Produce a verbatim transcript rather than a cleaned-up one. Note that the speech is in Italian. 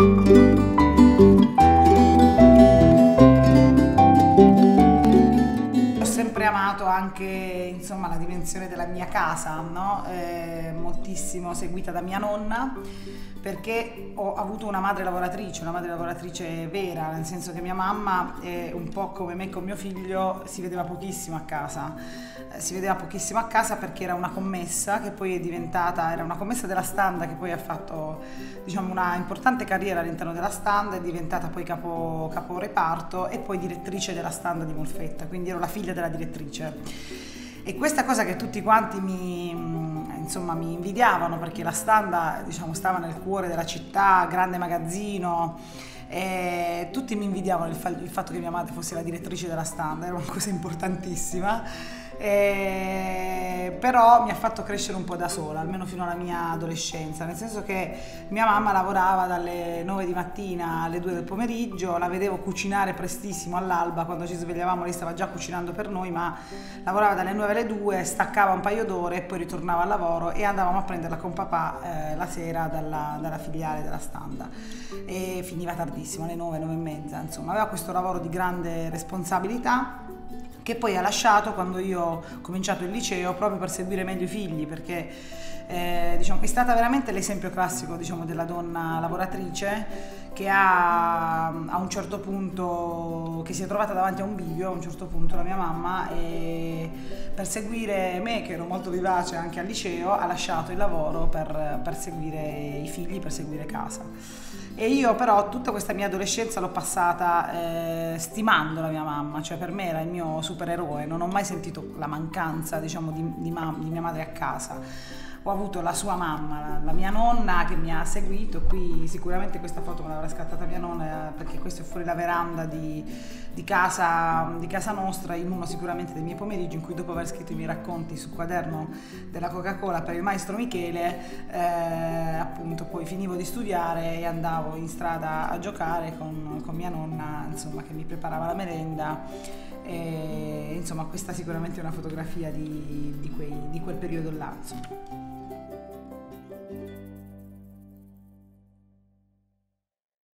Ho sempre amato anche, insomma, la dimensione della mia casa, no? Eh, moltissimo seguita da mia nonna, perché ho avuto una madre lavoratrice, una madre lavoratrice vera, nel senso che mia mamma, eh, un po' come me con mio figlio, si vedeva pochissimo a casa. Eh, si vedeva pochissimo a casa perché era una commessa che poi è diventata, era una commessa della Standa che poi ha fatto, diciamo, una importante carriera all'interno della Standa, è diventata poi capo, capo reparto e poi direttrice della Standa di Molfetta, quindi ero la figlia della direttrice. E questa cosa che tutti quanti mi, insomma, mi invidiavano, perché la Standa, diciamo, stava nel cuore della città, grande magazzino, e tutti mi invidiavano il, fa il fatto che mia madre fosse la direttrice della Standa, era una cosa importantissima. E però mi ha fatto crescere un po' da sola, almeno fino alla mia adolescenza, nel senso che mia mamma lavorava dalle nove di mattina alle due del pomeriggio, la vedevo cucinare prestissimo all'alba, quando ci svegliavamo lei stava già cucinando per noi, ma lavorava dalle nove alle due, staccava un paio d'ore e poi ritornava al lavoro e andavamo a prenderla con papà eh, la sera dalla, dalla filiale della Standa e finiva tardissimo, alle nove, nove e mezza, insomma aveva questo lavoro di grande responsabilità che poi ha lasciato quando io ho cominciato il liceo, proprio per seguire meglio i figli, perché eh, diciamo, è stata veramente l'esempio classico, diciamo, della donna lavoratrice che ha a un certo punto, che si è trovata davanti a un bivio, a un certo punto la mia mamma, e per seguire me, che ero molto vivace anche al liceo, ha lasciato il lavoro per, per seguire i figli, per seguire casa. E io però tutta questa mia adolescenza l'ho passata eh, stimando la mia mamma, cioè per me era il mio supereroe, non ho mai sentito la mancanza, diciamo, di, di, di mia madre a casa. Ho avuto la sua mamma, la, la mia nonna che mi ha seguito, qui sicuramente questa foto me l'avrà scattata mia nonna perché questo è fuori la veranda di, di, casa, di casa nostra, in uno sicuramente dei miei pomeriggi in cui dopo aver scritto i miei racconti sul quaderno della Coca-Cola per il maestro Michele, eh, appunto poi finivo di studiare e andavo in strada a giocare con, con mia nonna, insomma, che mi preparava la merenda. E, insomma, questa sicuramente è una fotografia di, di, quei, di quel periodo là, insomma.